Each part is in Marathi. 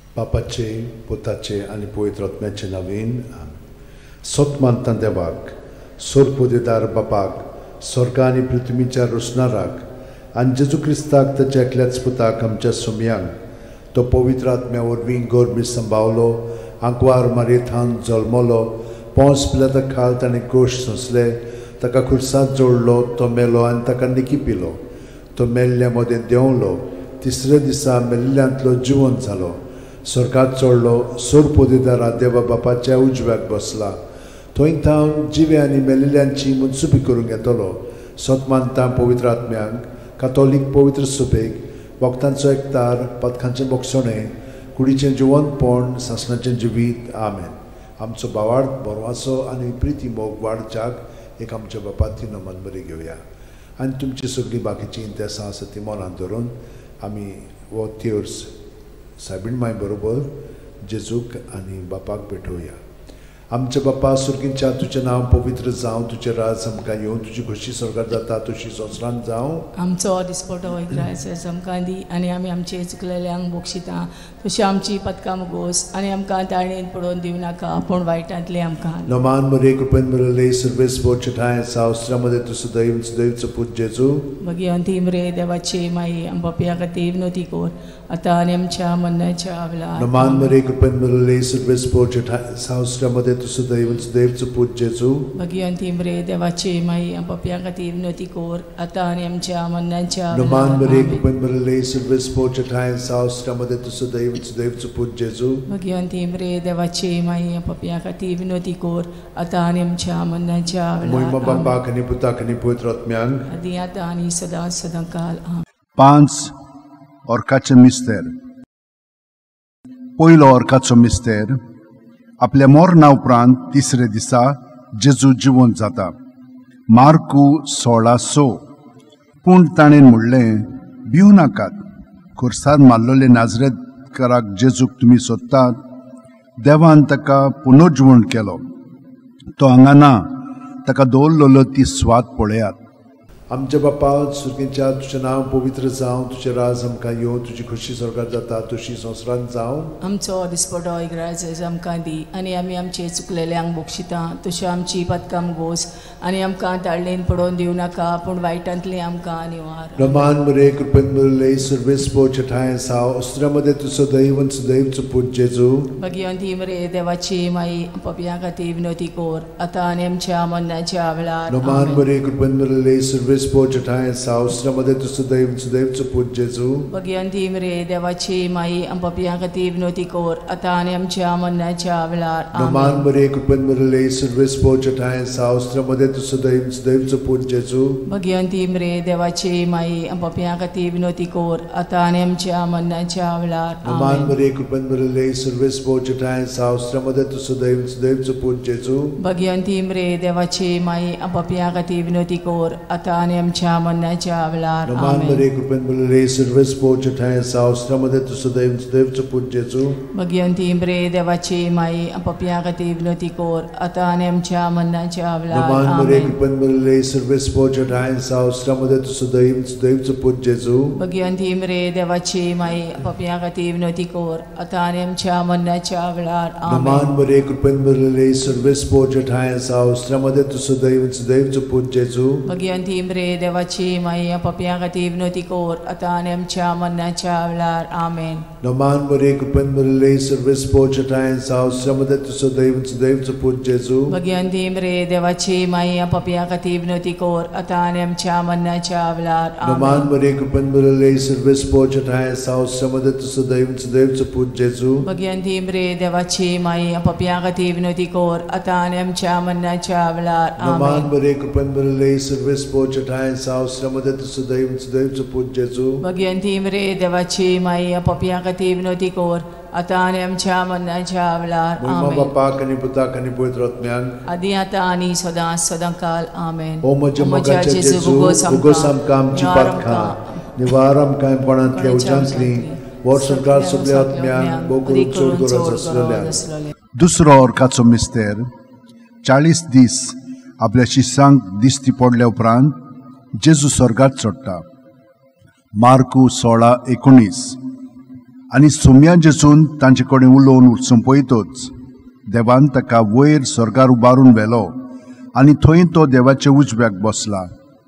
बापाचे, पुताचे आणि पवित्र आत्म्याचे नावीन सतमानता देवाक, सोरपोदेदार बापाक, स्वर्ग आणि पृथ्वीच्या रुसणाराक आणि जेजू क्रिस्ताक ताच्या एकल्याच पुताक आमच्या सुमयांक तो पवित्र आत्म्या वरवीं गोरमी सांबावलो, आंकवार मारयेंत जल्मलो, पोंस पिलाता खाल ताणें गोश सोंसले, ताका खुर्सांत जोडलो, तो मेलो आनी ताका निकिपिलो, तो मेल्ल्या मदें देंवलो, तिसऱ्या दिसा मेल्ल्यांतलो जिवंत जालो, स्वर्गात चडलो, सोरपोदेदारा देवा बापाच्या उजव्याक बसला, थंय थावन जिवे आनी मेल्लेल्यांची मनसुबी करूंक येतलो, सतमानता पवित्र आत्म्यांक, कातोलीक पवित्र सुबेक, वखदांचो एकतार, पथकांचें बोगसणें, कुडीचें जिवंतपण, सासणाचें जिवीत. आमेन. आमचो भावार्थ बरवासो आनी प्रिती मोग वाडच्याक एक आमच्या बापाची नमन बरी घेवया आनी तुमची सगळीं बाकीची इंतेसां आसा ती मनांत धरून आमी वो तिर्स सायबीण माय बरोबर जेजूक आनी बापाक भेटोवया. आमचे बापा सुर्गींच्या तुजें नांव पवित्र जावं, तुजें राज आमकां येवं, तुजी खुशी स्वर्गात जाता तशी संवसारांत जावं. आमचो दिसपटो वयता आमकां दी आनी आमी आमचे चुकलेल्यांक बोगशिता तशी आमची पथकां मुगोस आनी आमकां ताळणेन पडोवन दिवं नाका पूण वायटांतले आमकां. नमान मरे कृपेन मरले सर्वेस बोचठाय सावस्त्रामध्ये तुझं दैवचं पूज जेजू. भगवंती मरे देवाचे माई आमच्या खातीर विनोती कोर आतां आनी आमच्या मरणाच्या वेळार. नमान मरे कृपेन मरले सर्वेस बोचठाय सावस्त्रामध्ये तुझं दैवचं पूज जेजू. भगवंती मरे देवाचे माई आमच्या खातीर विनोती कोर आतां आनी आमच्या मरणाच्या वेळार. नमान मरे कृपेन मरले सर्वेस बोचठाय सावस्त्रामध्ये तुझं दैवचं पूज जेजू. भगवंती मरे देवाचे माई आमच्या खातीर विनोती कोर आतां आनी आमच्या मरणाच्या वेळार. महिमा बापाक आनी पुताक आनी पवित्र आत्म्यांक आदी आतां आनी सदां सदांकाल. 5 ऑर्काचे मिस्तेर. पयलो ऑर्काचो मिस्तेर. आपल्या मरणा उपरांत तिसरे दिसा जेजू जिवंत जाता. मार्कू 16:6. पूण ताणें म्हणलें, भिवू नाकात, खुर्सार मारलोले नाजरेतकाराक जेजूक तुमी सोदतात, देवान ताका पुनर्जिवण केलो, तो हांगा ना, ताका दवरलेलो ती स्वात पळयात. आमचे बापा सुर्गींच्या तुजें नांव पवित्र जावं, तुजें राज आमकां येवं, तुजी खुशी स्वर्गात जाता तशी संवसारांत जावं. आमचो दिसपटो इग्रायज आमकां दी आनी आमी आमचे चुकलेल्यांक बोगशिता तशें आमची पथकां मुगोस आनी आमकां ताळणेन पडोवन दिवं नाका पूण वायटांतले आमकां निवार. नमान मरे कृपेन मरले सर्वेस बोचठाय सावस्त्रामध्ये तुझं दैवचं पूज जेजू. भगवंती मरे देवाची माई आमच्या खातीर विनोती कोर आतां आनी आमच्या मरणाच्या वेळार. नमान मरे कृपेन मरले सर्वेस बोचठाय सावस्त्रामध्ये तुझं दैवचं पूज जेजू. भगवंती मरे देवाची माई आमच्या खातीर विनोती कोर आतां आनी आमच्या मरणाच्या वेळार. नमान मरे कृपेन मरले सर्वेस बोचठाय सावस्त्रामध्ये तुझं दैवचं पूज जेजू. भगवंती मरे देवाची माई आमच्या खातीर विनोती कोर आतां आनी आमच्या मरणाच्या वेळार. नमान मरे कृपेन मरले सर्वेस बोचठाय सावस्त्रामध्ये तुझं दैवचं पूज जेजू. भगवंती मरे देवाची माई आमच्या खातीर विनोती कोर आतां आनी आमच्या मरणाच्या वेळार. नमान मरे कृपेन मरले सर्वेस बोचठाय सावस्त्रामध्ये तुझं दैवचं पूज जेजू. भगवंती मरे देवाची माई आमच्या खातीर विनोती कोर आतां आनी आमच्या मरणाच्या वेळार. नमान मरे कृपेन मरले सर्वेस बोचठाय सावस्त्रामध्ये तुझं दैवचं पूज जेजू. भगवंती मरे देवाची माई आमच्या खातीर विनोती कोर आतां आनी आमच्या मरणाच्या वेळार. नमान मरे कृपेन मरले सर्वेस बोचठाय सावस्त्रामध्ये तुझं दैवचं पूज जेजू. भगवंती मरे देवाची माई आमच्या खातीर विनोती कोर आतां आनी आमच्या मरणाच्या वेळार. आमेन. नमान मरे कृपेन मरले सर्वेस बोचठाय सावस्त्रामध्ये तुझं दैवचं पूज जेजू. भगवंती मरे देवाची माई आमच्या खातीर विनोती कोर आतां आनी आमच्या मरणाच्या वेळार. नमान मरे कृपेन मरले सर्वेस बोचठाय सावस्त्रामध्ये तुझं दैवचं पूज जेजू. भगवंती मरे देवाची माई आमच्या खातीर विनोती कोर आतां आनी आमच्या मरणाच्या वेळार. नमान मरे कृपेन मरले सर्वेस बोचठाय सावस्त्रामध्ये तुझं दैवचं पूज जेजू. भगवंती मरे देवाची माई आमच्या खातीर विनोती कोर आतां आनी आमच्या मरणाच्या वेळार. महिमा बापाक आनी पुताक आनी पवित्र आत्म्यांक आदी आतां आनी सदां सदांकाल. आमेन. ओ म्हज्या मोगाचे जेजू, उगोस आमकां आमची पातकां, निवार आमकां पणांतल्या उज्यांतली, वर सरकार सगळ्या आत्म्यांक बोकरूक चड गरज आसलेल्या. दुसरो ऑर्काचो मिस्तेर. 40 दीस आपल्या शिष्यांक दिश्टी पडल्या उपरांत जेजू स्वर्गात चडटा. मार्कू 16:19. आनी सुम्या जेजून तांचे कडेन उलोवन उठसून पळयतूच देवान ताका वयर स्वर्गार उबारून व्हेलो आनी थंय तो देवाचे उजव्याक बसला.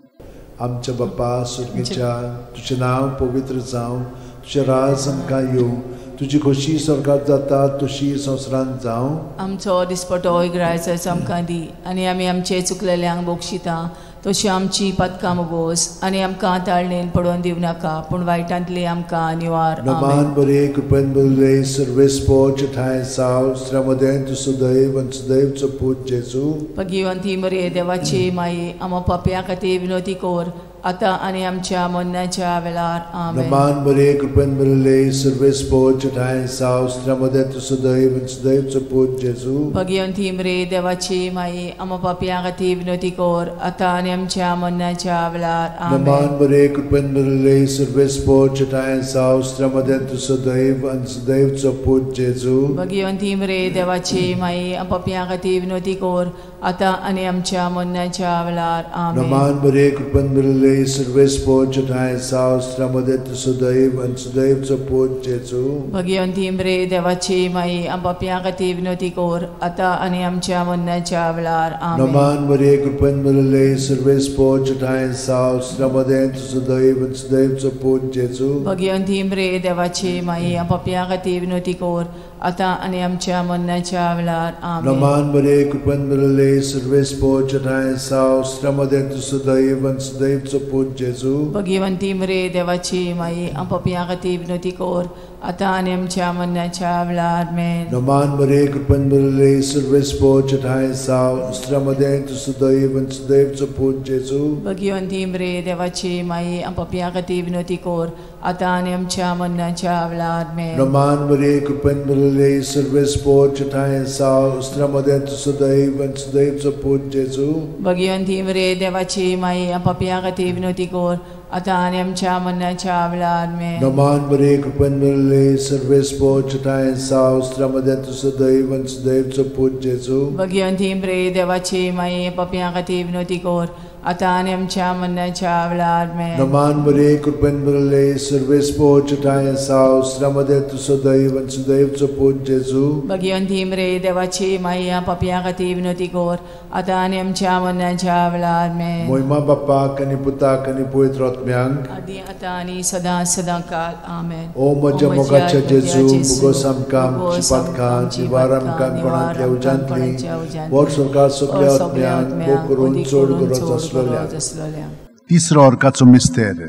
आमच्या बापा सुर्गेच्या तुझें नांव पवित्र जावं, तुझें राज आमकां येवं, तुजी खोशी स्वर्गांत जाता तशी संवसारांत जावं. आमचो दिसपटो इग्रायचो आमकां दी आनी आमी आमचे चुकलेल्यांक बोगशिता तशी आमची पदकां मोगोस आनी आमकां ताळणेन पडोवन दिवं नाका पूण वायटांतली आमकां निवार. नमान बरे कृपेन बरले सर्वेस्पो ठाय साव श्रमदेन तु सदैव आनी सदैवचो पूत जेजू. भगिवंती मरे देवाची माई आमो पाप्यां खातीर विनोदी कोर आतां आनी आमच्या मरणाच्या वेळार. आमेन. नमान बरे कृपेन बरले सर्वेस्पो ठाय साव श्रमदेन तु सदैव आनी सदैवचो पूत जेजू. भगिवंती मरे देवाची माई आमो पाप्यां खातीर विनोदी कोर आतां आनी आमच्या मरणाच्या वेळार. आमेन. नमान बरे कृपेन बरले सर्वेस्पो ठाय साव श्रमदेन तु सदैव आनी सदैवचो पूत जेजू. भगिवंती मरे देवाची माई आमो पाप्यां खातीर विनोदी कोर आतां आनी आमच्या मरणाच्या वेळार. आमेन. नमान बरे कृपेन बरले सर्वेस्पो ठाय साव श्रमदेन तु सदैव आनी सदैवचो पूत जेजू. भगिवंती मरे देवाची माई आमो पाप्यां खातीर विनोदी कोर आतां आनी आमच्या मरणाच्या वेळार. आमेन. नमान बरे कृपेन बरले सर्वेस्पो ठाय साव श्रमदेन तु सदैव आनी सदैवचो पूत जेजू. भगिवंती मरे देवाची माई आमो पाप्यां खातीर विनोदी कोर आतां आनी आमच्या मरणाच्या वेळार. आमेन. नमान बरे कृपेन बरले सर्वेस्पो ठाय साव श्रमदेन तु सदैव आनी सदैवचो पूत जेजू. भगिवंती मरे देवाची माई आमो पाप्यां खातीर विनोदी कोर आतां आनी आमच्या मरणाच्या वेळार. आमेन. नमान बरे कृपेन बरले सर्वेस्पो ठाय साव श्रमदेन तु सदैव आनी सदैवचो पूत जेजू. भगिवंती मरे देवाची माई आमो पाप्यां खातीर विनोदी कोर आतां आनी आमच्या मरणाच्या वेळार. आमेन. नमान बरे कृपेन बरले सर्वेस्पो ठाय साव श्रमदेन तु सदैव आनी सदैवचो पूत जेजू. भगिवंती मरे देवाची माई आमो पाप्यां खातीर विनोदी कोर आतां आनी आमच्या मरणाच्या वेळार. आमेन. नमान बरे कृपेन बरले सर्वेस्पो ठाय साव श्रमदेन तु सदैव आनी सदैवचो पूत जेजू. भगिवंती मरे देवाची माई आमो पाप्यां खातीर विनोदी कोर आतां आनी आमच्या मरणाच्या वेळार. आमेन. नमान बरे कृपेन बरले सर्वेस्पो ठाय साव श्रमदेन तु सदैव आनी सदैवचो पूत जेजू. भगिवंती मरे देवाची माई आमो पाप्यां खातीर विनोदी कोर आतां आनी आमच्या मरणाच्या वेळार. आमेन. मोहिमा बापाक आनी पुताक आनी पवित्र आत्म्यांक आदी आतां आनी सदां सदां काल. आमेन. ओ म्हज्या मोगाच्या जेजू मुगोस आमकां आमची पातकां निवार आमकां कोणांतल्या उज्यांतली वर स्वर्गार सगळ्या आत्म्यांक भोग करून चड गरज आसलेल्या. तिसरो अर्काचो मिस्तेर.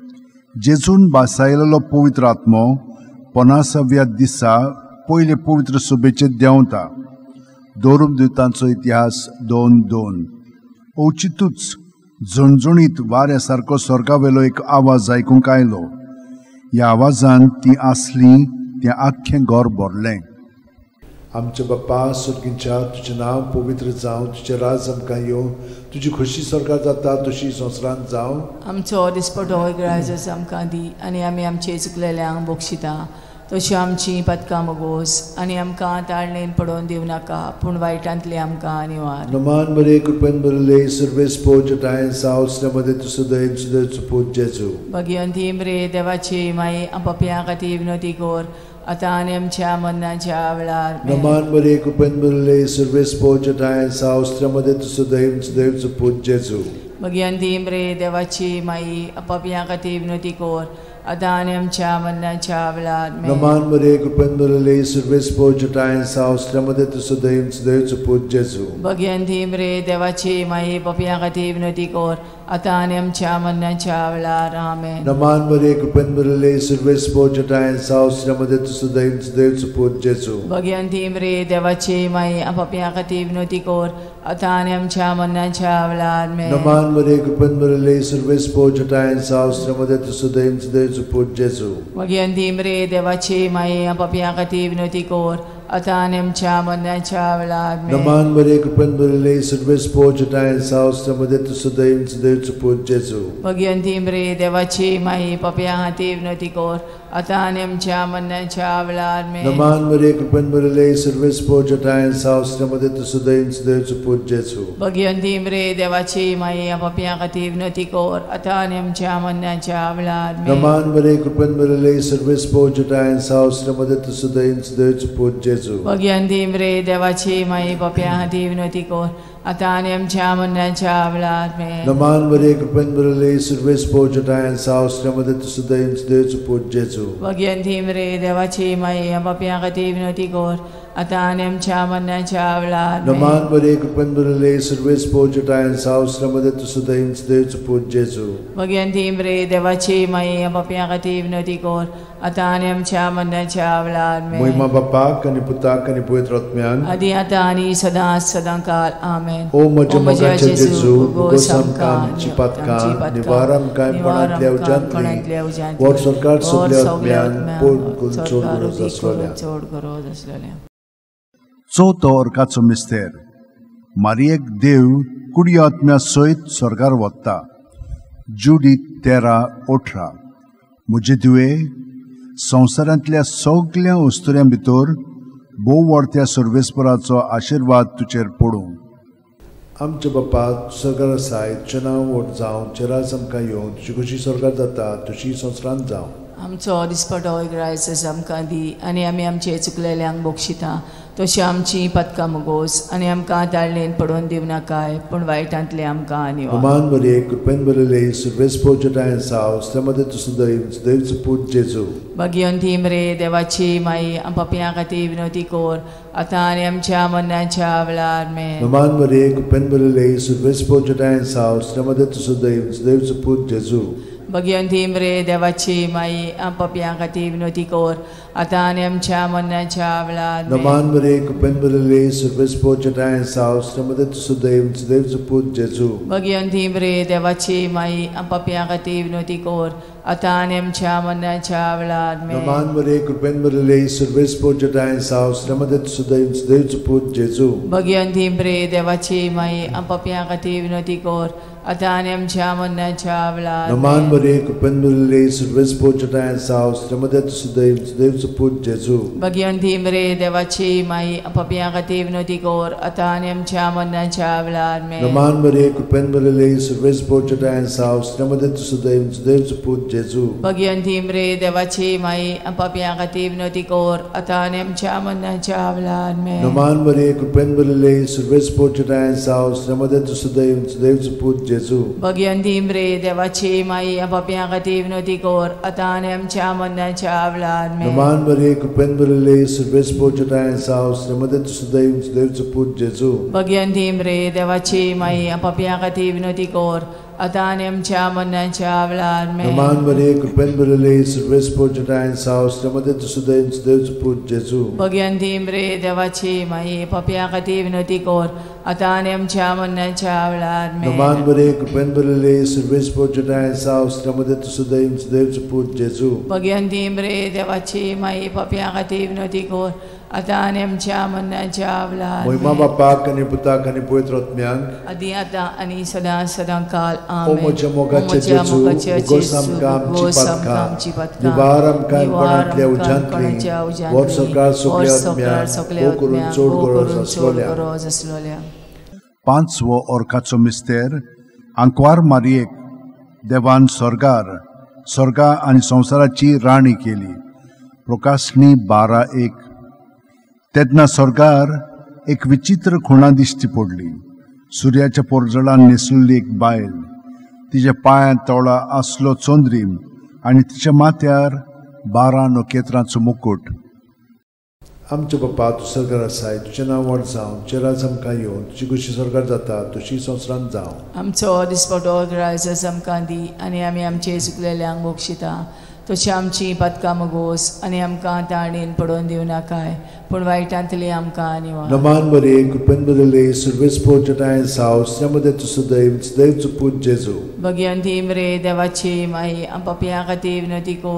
जेजून बासायलेलो पवित्र आत्मो 50व्या दिसा पयले पवित्र सभेचेर देंवता. धर्मदूतांचो इतिहास 2:2. ओचितूच झणझणीत वाऱ्या सारको स्वर्गावेलो एक आवाज आयकूंक आयलो. ह्या आवाजान ती आसली तें आख्खें घर भरलें. आमच्या बापा सुर्गीच्या तुजें नांव पवित्र जावं, तुजें राज आमकां येवं, तुजी खोशी स्वर्गांत जाता तशी संवसारांत जावं. आमचो दिसपटो इग्रायचो आमकां दी आनी आमी आमचे चुकलेल्यांक बोगशिता तशी आमची पदकां मोगोस आनी आमकां ताळणेन पडोवन दिवं नाका पूण वायटांतली आमकां निवार. नमान बरे कृपेन बरले सर्वेस्पो ठाय साव श्रमदेन तु सदैव सदैवचो पूत जेजू. भगिवंती मरे देवाची माई आमो पाप्यां खातीर विनोदी कोर आतां आनी आमच्या मरणाच्या वेळार. नमान बरे कृपेन बरले सर्वेस्पो ठाय साव श्रमदेन तु सदैव सदैवचो पूत जेजू. भगिवंती मरे देवाची माई आमो पाप्यां खातीर विनोदी कोर आतां आनी आमच्या मरणाच्या वेळार. नमान बरे कृपेन बरले सर्वेस्पो ठाय साव श्रमदेन तु सदैव सदैवचो पूत जेजू. भगिवंती मरे देवाची माई पाप्यां खातीर विनोदी कोर आतां आनी आमच्या मरणाच्या वेळार. आमेन. नमान बरे कृपेन बरले सर्वेस्पो ठाय साव श्रमदेन तु सदैव सदैवचो पूत जेजू. भगिवंती मरे देवाची माई आमो पाप्यां खातीर विनोदी कोर आतां आनी आमच्या मरणाच्या वेळार. नमान बरे कृपेन बरले सर्वेस्पो ठाय साव श्रमदेन तु सदैव सदैवचो पूत जेजू. भगिवंती मरे देवाची माई आमो पाप्यां खातीर विनोदी कोर आता आनी आमच्या मरणाच्या वेळार आमेन. नमान मरे कृपेन भरले सर्वेस पोचताय सावस्त्रमध्ये तुझं दैवच देवच पूज जेजू. भगवंती मरे देवाची माई पप्या हाती विनंती कर आता आनी आमच्या मरणाच्या वेळार आमेन. नमान मरे कृपेन भरले सर्वेस पोचताय सावस्त्रमध्ये तुझं दैवच देवच पूज जेजू. भगवंती मरे देवाची माई पप्या हाती विनंती कर आता आनी आमच्या मरणाच्या वेळार आमेन. नमान मरे कृपेन भरले सर्वेस पोचताय सावस्त्रमध्ये तुझं दैवच देवच पूज जेजू. भगवंती मरे देवाची माई पप्या हाती विनंती कर आता आनी आमच्या मरणाच्या वेळार आमेन. नमान मरे कृपेन भरले सर्वेस पोचताय सावस्त्रमध्ये तुझं दैवच देवच पूज जेजू. भगवंती मरे देवाची माई पप्या हाती विनंती कर आता आनी आमच्या मरणाच्या वेळार आमेन. नमान मरे कृपेन भरले सर्वेस पोचताय सावस्त्रमध्ये तुझं दैवच देवच पूज जेजू. भगवंती मरे देवाची माई पप्या हाती विनंती कर आता आनी आमच्या मरणाच्या वेळार आमेन. महिमा बापाक आनी पुताक आनी पवित्र आत्म्यान आदी आता आनी सदां काल आमेन. ओ म्हज्या जेजू उगोस आमकां आमची पातकां निवार आमकां कांयपणांतल्या उज्यांतली वर सरकार सगल्या आत्म्यान चड गरज आसलेल्या. चवथो अर्काचो मिस्तेर. मारयेक देव कुडी आत्म्या सयत स्वर्गार वता. जुडी 13:18. म्हजे तुवे संवसारांतल्या सगळ्या वस्तुऱ्यां भितर भोव व्हडत्या सर्वेस्पराचो आशिर्वाद तुजेर पडूं. आमचे बापा स्वर्गार आसाय तुजें नांव व्हड जावं तुजें राज आमकां येवं तुजी कशी स्वर्गार जाता तशी संवसारांत जावं. आमचो दिसपटो रायस आमकां दी आनी आमी आमचे चुकलेल्यांक बक्षिता तशी आमची पदकां मोगोस आनी आमकां दाळणेन पडोवन दिव नाकाय पूण वायटांतले आमकां निवार. नमान मरे कृपेन भरले सर्वेस पोचताय सावस्त्रमध्ये तुझं दैवच देवच पूज जेजू. भगवंती मरे देवाची माई पप्या खातीर विनंती कर आता आनी आमच्या मरणाच्या वेळार आमेन. नमान मरे कृपेन भरले सर्वेस पोचताय सावस्त्रमध्ये तुझं दैवच देवच पूज जेजू. भगवंती मरे देवाची माई पप्या खातीर विनंती कर आता आनी आमच्या मरणाच्या वेळार आमेन. नमान मरे कृपेन भरले सर्वेस पोचताय सावस्त्रमध्ये तुझं दैवच देवच पूज जेजू. भगवंती मरे देवाची माई पप्या खातीर विनंती कर आता आनी आमच्या मरणाच्या वेळार आमेन. नमान मरे कृपेन भरले सर्वेस पोचताय सावस्त्रमध्ये तुझं दैवच देवच पूज जेजू. भगवंती मरे देवाची माई पप्या खातीर विनंती कर आता आनी आमच्या मरणाच्या वेळार आमेन. नमान मरे कृपेन भरले सर्वेस पोचताय सावस्त्रमध्ये तुझं दैवच देवच पूज जेजू. भगवंती मरे देवाची माई पप्या खातीर विनंती कर आता आनी आमच्या मरणाच्या वेळार आमेन. नमान मरे कृपेन भरले सर्वेस पोचताय सावस्त्रमध्ये तुझं दैवच देवच पूज जेजू. भगवंती मरे देवाची माई पप्या खातीर विनंती कर आता आनी आमच्या मरणाच्या वेळार आमेन. नमान मरे कृपेन भरले सर्वेस पोचताय सावस्त्रमध्ये तुझं दैवच देवच पूज जेजू. भगवंती मरे देवाची माई पप्या खातीर विनंती कर आता आनी आमच्या मरणाच्या वेळार आमेन. नमान मरे कृपेन भरले सर्वेस पोचताय सावस्त्रमध्ये तुझं दैवच देवच पूज जेजू. भगवंती मरे देवाची माई पप्या खातीर विनंती कर आता आनी आमच्या मरणाच्या वेळार आमेन. नमान मरे कृपेन भरले सर्वेस पोचताय सावस्त्रमध्ये तुझं दैवच देवच पूज जेजू. भगवंती मरे देवाची माई पप्या खातीर विनंती कर आता आनी आमच्या मरणाच्या वेळार आमेन. नमान मरे कृपेन भरले सर्वेस पोचताय सावस्त्रमध्ये तुझं दैवच देवच पूज जेजू. भगवंती मरे देवाची माई पप्या खातीर विनंती कर आता आनी आमच्या मरणाच्या वेळार महिमा आमेन. बापाक आनी पुताक आनी पवित्र आत्म्याक आदी आता आनी सदां काल ओ आमेन. म्हज्या मोगाचे जेजू उगोस आमकां आमची पातकां निवार आमकां कांयपणांतल्या उज्यांतली वर सरकार सगल्या आत्म्याक करून चड गरज आसलोल्या. पांचवो अर्काचो मिस्तेर. आंकवार मारयेक देवान स्वर्गा आनी संवसाराची राणी केली. प्रकाशनी 12:1. तेन्ना स्वर्गार एक विचित्र खुणा दिश्टी पडली. सुर्याच्या पोरजळान न्हेसलेली एक बायल. तिच्या पांयां तळा आसलो चोंद्रीम आनी तिच्या माथ्यार 12 नखेत्रांचो मुकुट. आमचे बापा तूं स्वर्गार आसाय तुजें नांव व्हड जावं तुजें राज आमकां येवं तुजी कशी स्वर्गार जाता तशी संवसारांत जावं. आमचो दिसपटो रायस आमकां दी आनी आमी आमचे चुकलेल्यांक बक्षिता तशी आमची पदकां मोगोस आनी आमकां ताणेन पडोवन दिव नाकाय पूण वायटांतली आमकां निवार. नमान मरे कृपेन भरले सर्वेस पोचताय सावस्त्रमध्ये तुझं दैवच देवच पूज जेजू. भगवंती मरे देवाची माई पप्या खातीर विनंती कर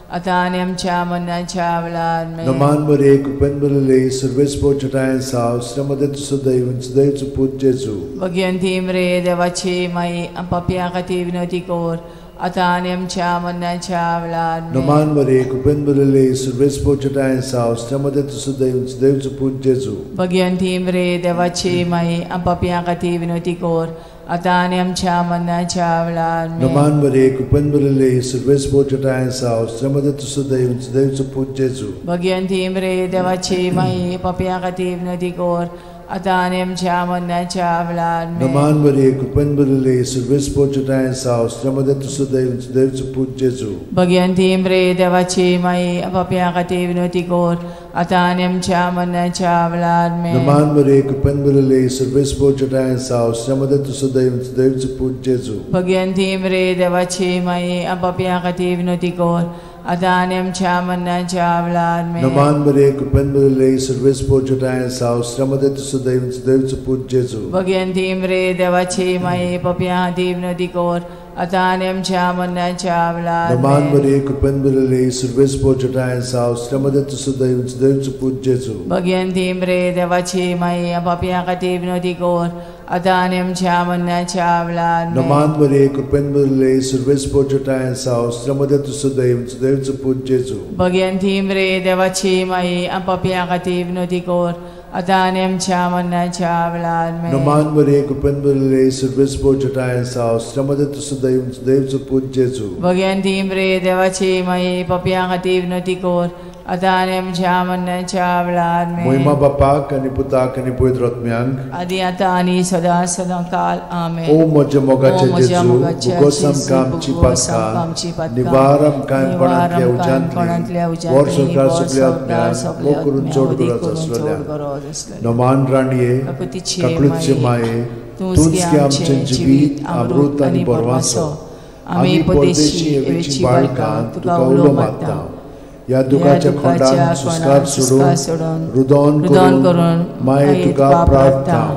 आतां आनी आमच्या मरणाच्या वेळार आमेन. Naman Maria, cupen Maria, serves pochatayan sao, stramade tu sudaivan, sudaiv put Jesu. Bhagwanti मरे देवाची माई पापियां खातीर विनवती कर आतां आनी आमच्या मरणाच्या वेळार आमेन. Naman Maria, cupen Maria, serves pochatayan sao, stramade tu sudaivan, sudaiv put Jesu. Bhagwanti मरे देवाची माई पापियां खातीर विनवती कर आतां आनी आमच्या मरणाच्या वेळार आमेन. Naman Maria, cupen Maria, serves pochatayan sao, stramade tu sudaivan, sudaiv put Jesu. Bhagwanti मरे देवाची माई पापियां खातीर विनवती कर आतां आनी आमच्या मरणाच्या वेळार आमेन. Naman Maria, cupen Maria, serves pochatayan sao, stramade tu sudaivan, sudaiv put Jesu. Bhagwanti मरे देवाची माई पापियां खातीर विनवती कर आतां आनी आमच्या मरणाच्या वेळार आमेन. Naman Maria, cupen Maria, serves pochatayan sao, stramade tu sudaivan, sudaiv put Jesu. Bhagwanti मरे देवाची माई पापियां खातीर विनवती कर आतां आनी आमच्या मरणाच्या वेळार आमेन. Naman Maria, cupen Maria, serves pochatayan sao, stramade tu sudaivan, sudaiv put Jesu. Bhagwanti मरे देवाची माई पापियां खातीर विनवती कर आतां आनी आमच्या मरणाच्या वेळार Naman आमेन. Maria, cupen Maria, serves pochatayan sao, stramade tu sudaivan, sudaiv put Jesu. Bhagwanti मरे देवाची माई पापियां खातीर विनवती कर आतां आनी आमच्या मरणाच्या वेळार आमेन. Naman Maria, cupen Maria, serves pochatayan sao, stramade tu sudaivan, sudaiv put Jesu. Bhagwanti मरे देवाची माई पापियां खातीर विनवती कर आतां आनी आमच्या मरणाच्या वेळार आमेन. Naman Maria, cupen Maria, serves pochatayan sao, stramade tu sudaivan, sudaiv put Jesu. Bhagwanti मरे देवाची माई पापियां खातीर विनवती कर आतां आनी आमच्या मरणाच्या वेळार आमेन. Moima Bapak ani Putak ani Pavitra Atmyank. आदी आतां आनी सदां सदां काल आमेन. O moja mogache Jesu, bugosam kam bugosam cipatka, nivaram kaim konantlia ujantli, vorsorkar suple Atmyank, mokurun chod aslasल्या. Naman raniye, kaklutche maye, tunski amchen jivit, amrut ani borvaso, आम्ही परदेशी एवेची बाळकां तुका उलो मागता. या दुखाच्या खोंडान सुस्कार सोडून रुदोन करून माये तुका प्रार्थना.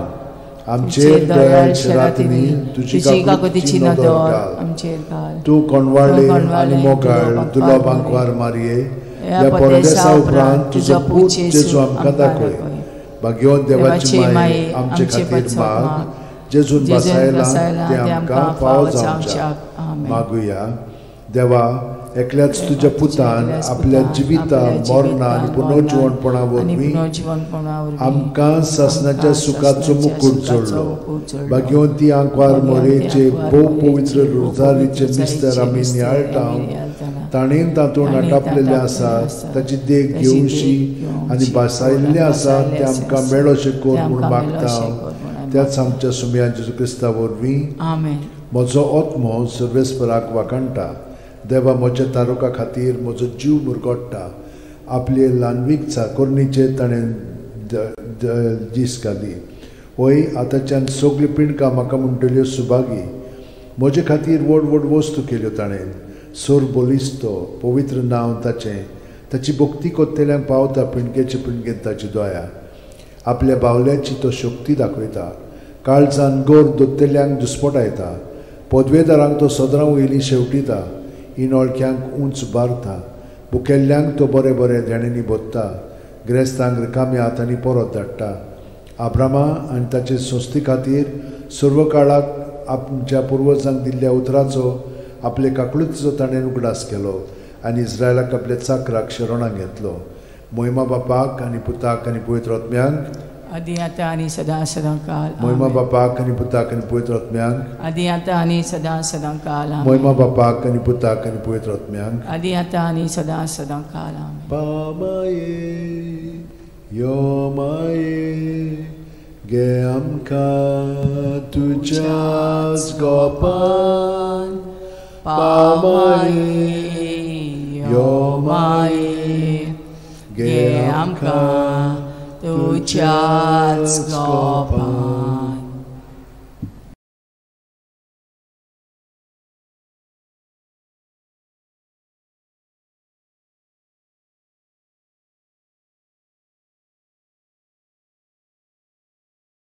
आमचेर दयाळ शरातीनी तुजी काकुतीची नदर आमचेर घाल. तूं कोणवाळे आनी मोगाळ दुलोबांक वार मारये. या परदेसा उपरांत तुजो पूत जेजू आमकां दाखय. भाग्यवान देवाची माये आमचे खातीर माग. जेजून बसायला ते आमकां फावो जावच्याक मागुया. देवा, एकल्याच तुझ्या पुतान आपल्या जिविता मरणा आनी पुनर्जीवनपणा वरवीं आमकां सासणाच्या सुखाचो मुकूट जोडलो. भाग्यवंती आंकवार मोरेचे भोव पवित्र रोजारीचे मिस्तर आमी नियाळटाव. ताणेन तातूंत आटापलेले आसात ताची देख घेवशी आनी बसायल्ले आसात ते आमकां मेळोशे कोर म्हूण मागता. त्याच आमच्या सुमया जेजू क्रिस्ता वरवीं आमेन. म्हजो आत्मो सर्वेस्पराक वाकणटा. देवा, म्हज्या तारुका खातीर म्हजो जीव मुरगोडटा. आपले ल्हानवीक चाकोरणीचे ताणें दीस घाली. होय, आतांच्यान सगळी पिणकां म्हाका म्हणटल्यो सुभागी. म्हजे खातीर व्हड व्हड वस्तू केल्यो ताणें. सोर बोलिस्तो, पवित्र नांव ताचें. ताची भक्ती कोत्तेल्यांक पावता पिणकेचे पिणकेन ताची दोया. आपल्या बावल्याची तो शक्ती दाखयता. काळजान गोर दोत्तेल्यांक दुस्पटायता. पदवेदारांक तो सदरां वयलीं शेवटिता. इनोळख्यांक उंच बारता. बुकेल्ल्यांक तो बरे बरे धेणेंनी बोत्ता. गिरेस्तांक रिकाम्या हातांनी परत धाडटा. आब्रामा आनी ताचे संस्थे खातीर सर्व काळाक आमच्या पुर्वजांक दिल्ल्या उतराचो आपले काकळुतीचो ताणें उगडास केलो आनी इस्रायलाक आपल्या चाकराक शरणां घेतलो. मोहिमा बापाक आनी पुताक आनी पवित्र आत्म्यांक आदी आतां आनी सदां सदां काल. मोहिमा बापाक आनी पुताक आनी पवित्र आत्म्यांक आदी आतां आनी सदां सदां काल. मोहिमा बापाक आनी पुताक आनी पवित्र आत्म्यांक आदी आतां आनी सदां सदां काल. पामाये यो माये गे आमकां तुज्याच गोपान. पामाये यो माये गे आमकां तुज्याच गोपान.